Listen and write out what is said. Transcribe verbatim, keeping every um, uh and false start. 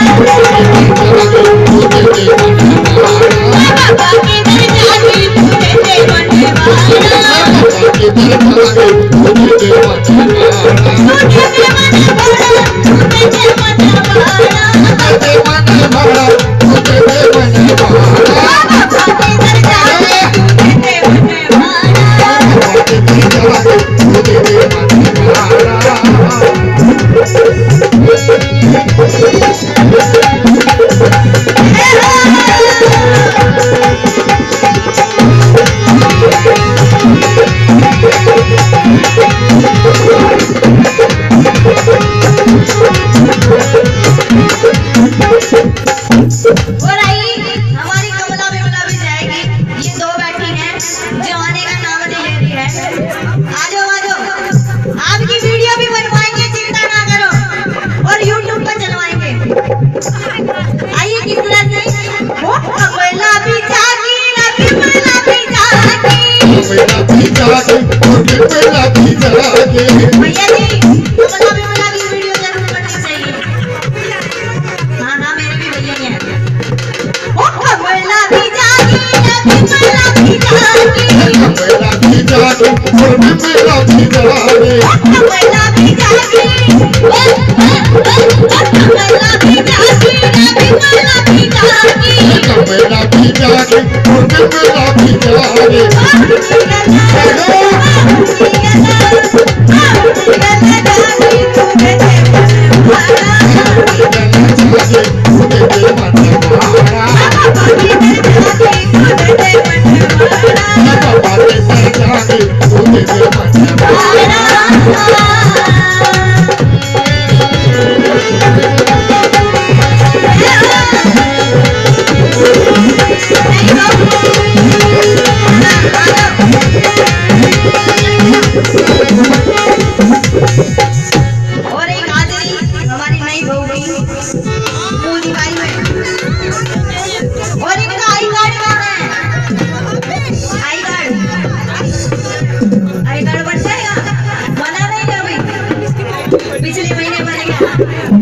भैया जी कमला भी वाला की वीडियो जरूर करनी चाहिए। हाँ हाँ मेरे भी भैया हैं। ओ कमला भी जागी कमला भी जागी कमला भी जागी और भी मेरा भी जागे कमला भी जागी कमला भी जागी कमला भी जागी कमला भी जागी और भी मेरा भी जागे और एक हाजिरी हमारी नई बहू की पूरी भाई में। और इनका आई कार्ड कौन है? आई कार्ड आई कार्ड बन जाएगा? बना नहीं अभी, पिछले महीने बनेगा।